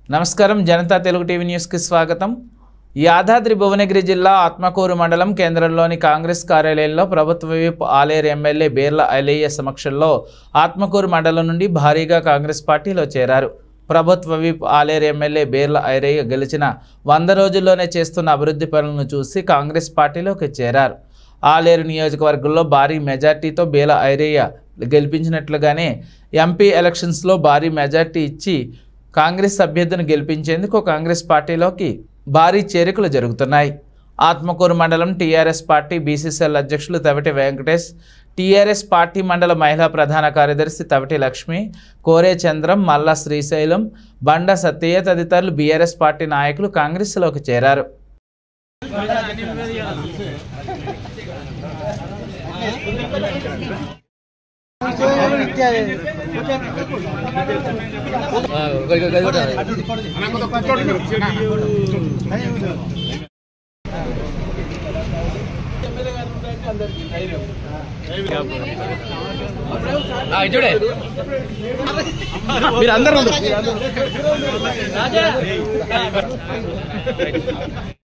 నమస్కారం Janata Telugu TV news కి స్వాగతం। యాదాద్రి భువనగిరి జిల్లా ఆత్మకూరు మండలం కేంద్రంలోని కాంగ్రెస్ కార్యాలయంలో ప్రభుత్వ విప్ ఆలేరు ఎమ్మెల్యే బేర్ల ఐలయ్య సమక్షంలో ఆత్మకూరు మండలం నుండి భారీగా కాంగ్రెస్ పార్టీలో చేరారు। ప్రభుత్వ విప్ ఆలేరు ఎమ్మెల్యే బేర్ల ఐలయ్య గెలిచిన 100 రోజుల్లోనే చేస్తున్న అభివృద్ధి పనులను చూసి కాంగ్రెస్ పార్టీలోకి చేరారు। ఆలేరు నియోజకవర్గంలో భారీ మెజార్టీతో బేర్ల ఐలయ్య గెలిపించినట్లుగానే ఎంపీ ఎలక్షన్స్లో భారీ మెజార్టీ ఇచ్చి కాంగ్రెస్ అభ్యర్థిని గెలిపించేందుకు కాంగ్రెస్ పార్టీలోకి భారీ చేరికలు జరుగుతున్నాయి। ఆత్మకూరు మండలం టీఆర్ఎస్ పార్టీ బీసీసీఎల్ అధ్యక్షులు తవిటి వెంకటేష్, టీఆర్ఎస్ పార్టీ మండల మహిళా ప్రధాన కార్యదర్శి తవిటి లక్ష్మి, కోరే చంద్రం, మల్ల శ్రీశైలం, బండ సత్యయ్య తదితరులు బీఆర్ఎస్ పార్టీ నాయకులు కాంగ్రెస్లోకి చేరారు। మీరందరూ